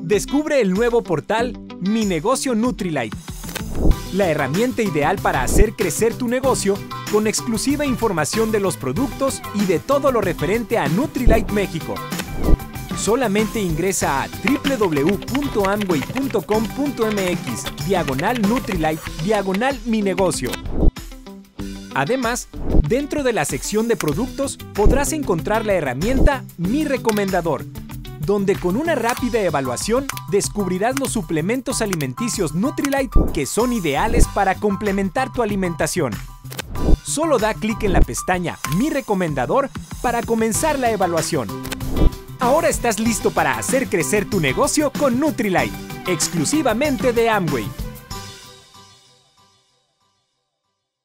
Descubre el nuevo portal Mi Negocio Nutrilite, la herramienta ideal para hacer crecer tu negocio con exclusiva información de los productos y de todo lo referente a Nutrilite México. Solamente ingresa a www.amway.com.mx/Nutrilite/Mi Negocio. Además, dentro de la sección de productos podrás encontrar la herramienta Mi Recomendador, donde con una rápida evaluación descubrirás los suplementos alimenticios Nutrilite que son ideales para complementar tu alimentación. Solo da clic en la pestaña Mi Recomendador para comenzar la evaluación. Ahora estás listo para hacer crecer tu negocio con Nutrilite, exclusivamente de Amway.